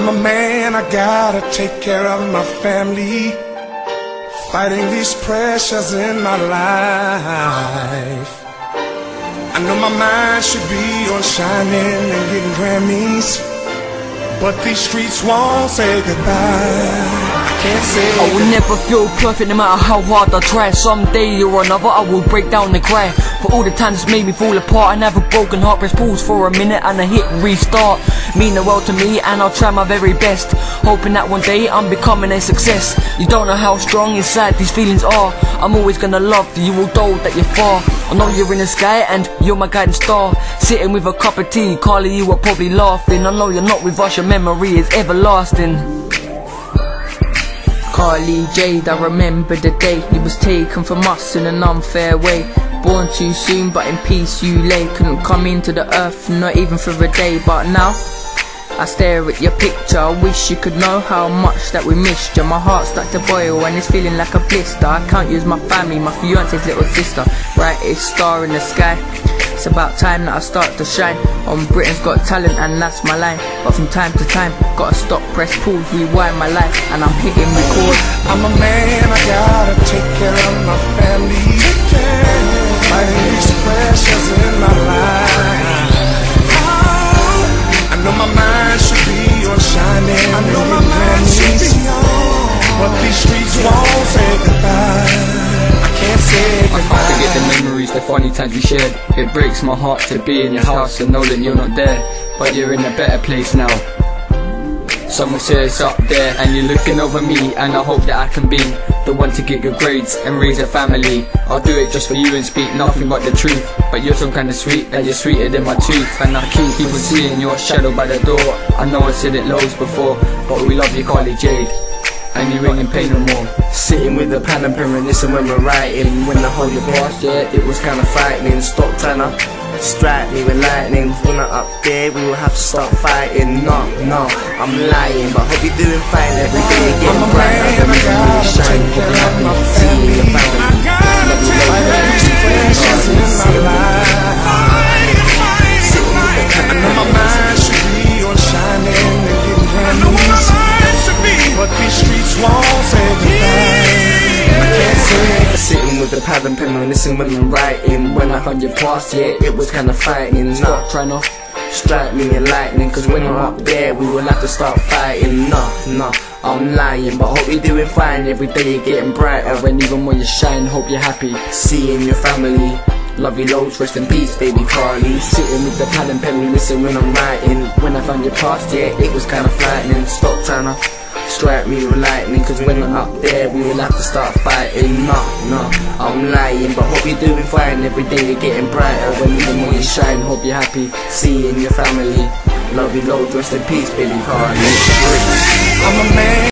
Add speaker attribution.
Speaker 1: I'm a man, I gotta take care of my family, fighting these pressures in my life. I know my mind should be on shining and getting Grammys, but these streets won't say goodbye. I can't say
Speaker 2: I will never feel perfect no matter how hard I try. Someday or another I will break down and cry for all the times it's made me fall apart. I have a broken heart, press pause for a minute and I hit restart. Mean the world to me and I'll try my very best, hoping that one day I'm becoming a success. You don't know how strong inside these feelings are. I'm always gonna love you although that you're far. I know you're in the sky and you're my guiding star. Sitting with a cup of tea, Carly, you were probably laughing. I know you're not with us, your memory is everlasting. Carly Jade, I remember the day you was taken from us in an unfair way. Born too soon but in peace you lay. Couldn't come into the earth, not even for a day. But now I stare at your picture, I wish you could know how much that we missed you. My heart's starts to boil and it's feeling like a blister. I can't use my family, my fiance's little sister, brightest star in the sky. It's about time that I start to shine on Britain's Got Talent, and that's my line. But from time to time, gotta stop, press pause, rewind my life, and I'm hitting record.
Speaker 1: I'm a man, I gotta take care of my family, fighting these pressures in my life. I know my mind should be on shining, I know my mind should be on, but these streets won't say goodbye. I can't say goodbye.
Speaker 2: I can't forget the memories, the funny times we shared. It breaks my heart to be in your house and know that you're not there, but you're in a better place now. Someone says up there and you're looking over me, and I hope that I can be the one to get good grades and raise a family. I'll do it just for you and speak nothing but the truth. But you're so kinda sweet that you're sweeter than my tooth, and I keep people seeing your shadow by the door. I know I said it loads before, but we love you, Carly Jade, and you ain't in pain no more.
Speaker 3: Sitting with a pen and reminiscing when we're writing. When I hold your past, yeah, it was kinda frightening. Stop trying to strike me with lightning. When I'm up there, we will have to start fighting. No, I'm lying, but hope you're doing fine. Every day you're getting brighter. I'm a man, I gotta take care of my family. I gotta take care of these pressures in my life. I know my mind should be on shining and getting Grammys, but these streets won't say goodbye. I can't say. Sitting with a pad and pen, reminiscing when I'm writing. When I found your past, yeah, it was kinda frightening.
Speaker 2: Stop trying to
Speaker 3: strike me with lightning, cause when I'm up there, we will have to start fighting. No, I'm lying, but hope you're doing fine. Every day you're getting brighter,
Speaker 2: when even when you shine, hope you're happy.
Speaker 3: Seeing your family, love you loads, rest in peace, baby Carly.
Speaker 2: Sitting with the pad and pen,
Speaker 3: reminiscing when I'm writing. When I found your past, yeah, it was kinda frightening. Stop trying to strike me with lightning, cause when I'm up there, we will have to start fighting. No, I'm lying, but hope you're doing fine. Every day you're getting brighter, when even when you shine, hope you're happy. Seeing your family, love you loads, rest in peace, baby Carly.
Speaker 1: I'm a man.